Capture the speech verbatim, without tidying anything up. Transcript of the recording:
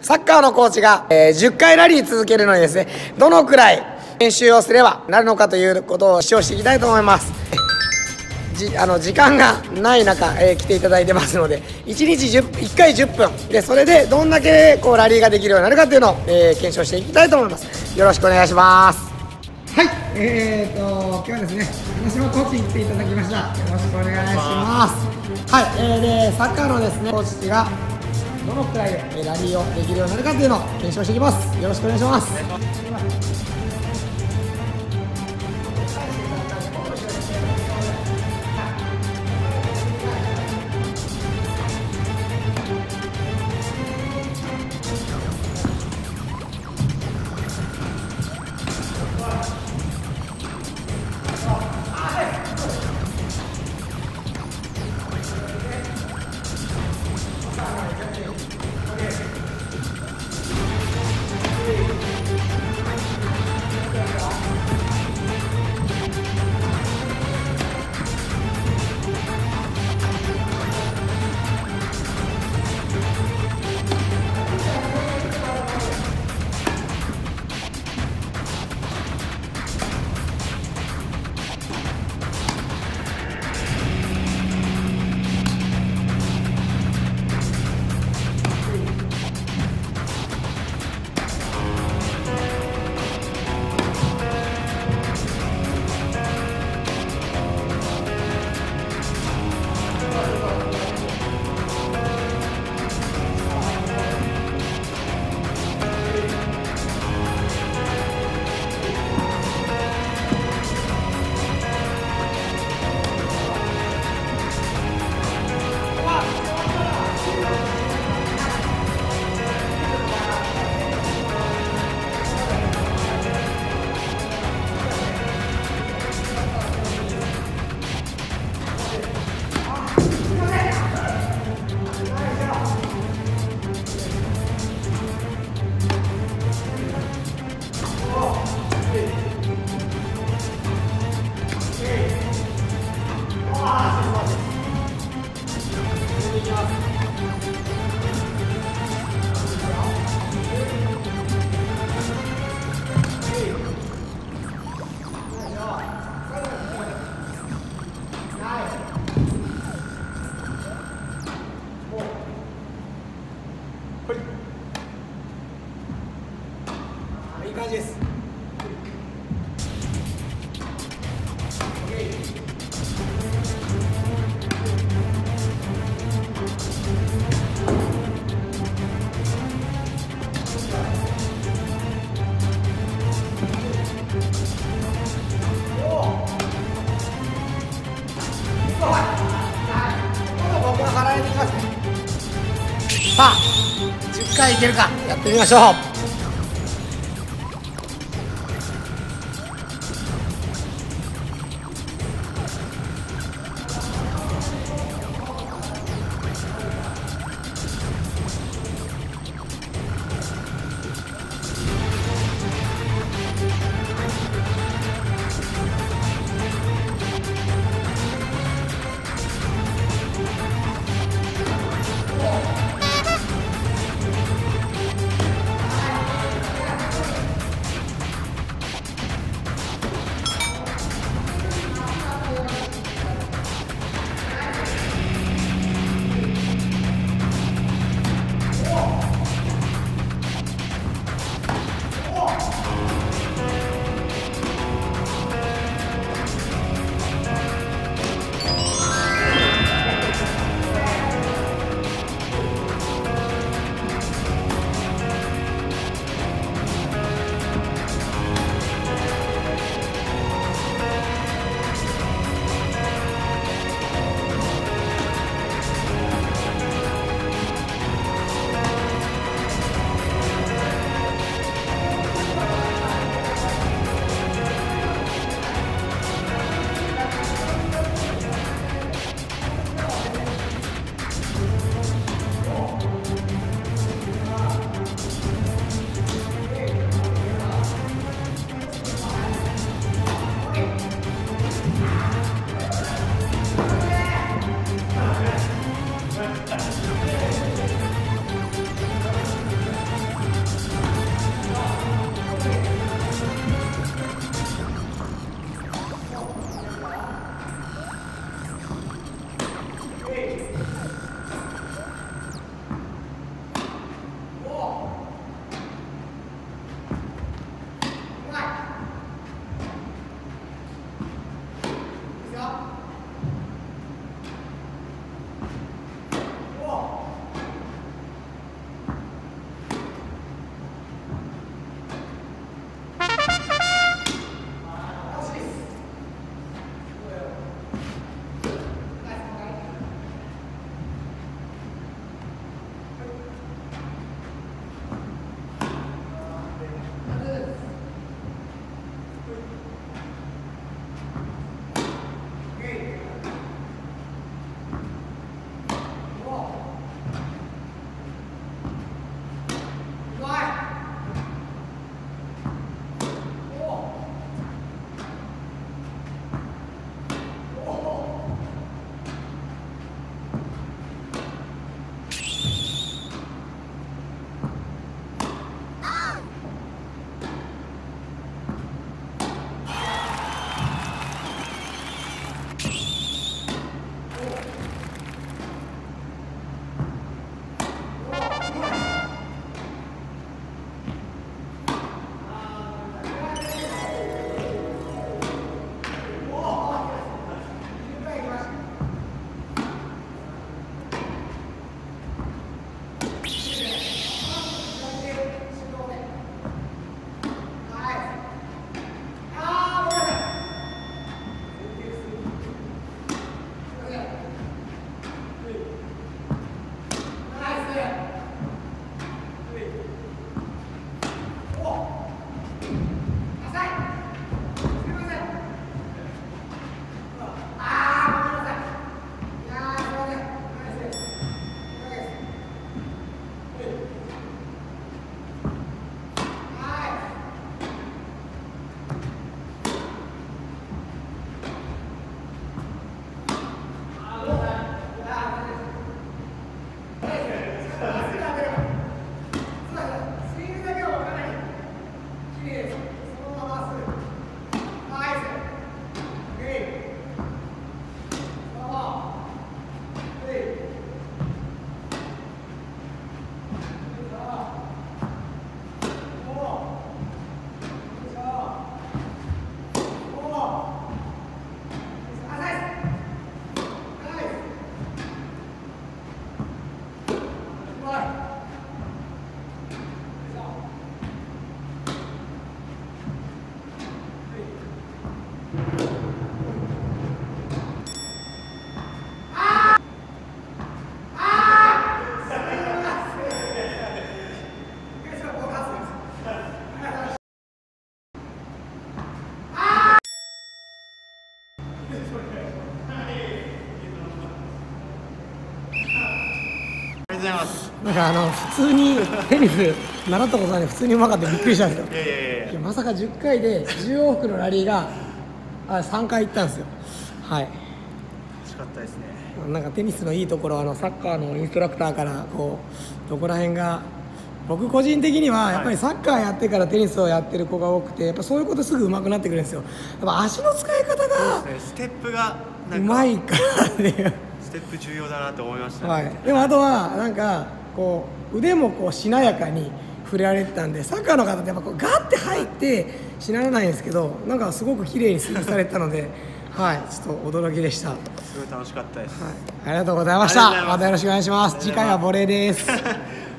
サッカーのコーチが、えー、じゅっかいラリー続けるのにですね、どのくらい練習をすればなるのかということを主張していきたいと思います。じあの時間がない中、えー、来ていただいてますので、いちにちいっかいじゅっぷんで、それでどんだけこうラリーができるようになるかというのを、えー、検証していきたいと思います。よろしくお願いします。はい、えーと今日はですね、私のコーチに来ていただきました。よろしくお願いします。はい、えー、でサッカーのですねコーチがどのくらいでラリーをできるようになるかというのを検証していきます。よろしくお願いします。いい感じです。さあ、じゅっかいいけるか、やってみましょう。さございます。 なんかあの普通にテニス習ったことないのに普通にうまかったびっくりしたんですよ。 いやいやいやいや、 まさかじゅっかいでじゅう往復のラリーがあさんかい行ったんですよ。はい。 惜しかったですね。 なんかテニスのいいところはあのサッカーのインストラクターからこうどこら辺が、僕個人的にはやっぱりサッカーやってからテニスをやってる子が多くて、やっぱそういうことすぐ上手くなってくるんですよ。やっぱ足の使い方がそうですね、ステップがなうんかまいからっていうステップ重要だなと思いましたね。 はい、でもあとはなんかこう腕もこうしなやかに振られてたんで、サッカーの方ってやっぱこうガッて入ってしならないんですけど、なんかすごく綺麗にスイングされてたのではい、ちょっと驚きでした。はい、 すごい楽しかったです。 ありがとうございました。 ありがとうございます。 またよろしくお願いします。次回はボレーです。